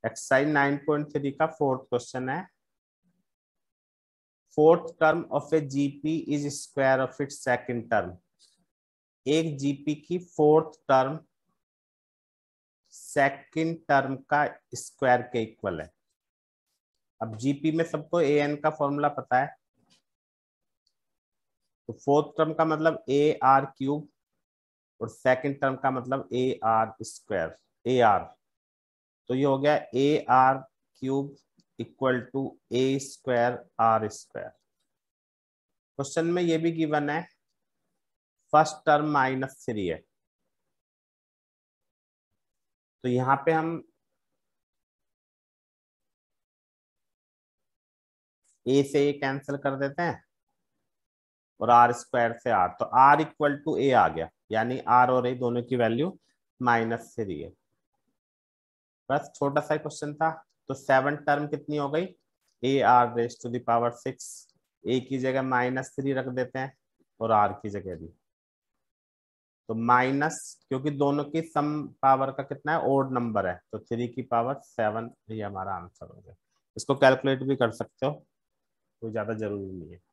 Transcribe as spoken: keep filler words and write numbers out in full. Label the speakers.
Speaker 1: Exercise nine point three का fourth question है। Fourth term of a GP is square of its second term. एक GP की fourth term second term का square के equal है। अब जीपी में सबको ए एन का फॉर्मूला पता है, तो फोर्थ टर्म का मतलब ए आर क्यूब और सेकंड टर्म का मतलब a r square a r. तो ये हो गया a r cube equal to a square r square. Question में ये भी गिवन है फर्स्ट टर्म माइनस थ्री है, तो यहां पे हम ए से ए कैंसिल कर देते हैं और आर स्क्वायर से आर, तो आर इक्वल टू ए आ गया, यानी आर और ए दोनों की वैल्यू माइनस थ्री है। बस छोटा सा क्वेश्चन था। तो सेवन टर्म कितनी हो गई, a r raise to the power six. A की जगह माइनस थ्री रख देते हैं और आर की जगह भी, तो माइनस, क्योंकि दोनों की सम पावर का कितना है, ओड नंबर है, तो थ्री की पावर सेवन, ये हमारा आंसर हो गया। इसको कैलकुलेट भी कर सकते हो, कोई ज्यादा जरूरी नहीं है।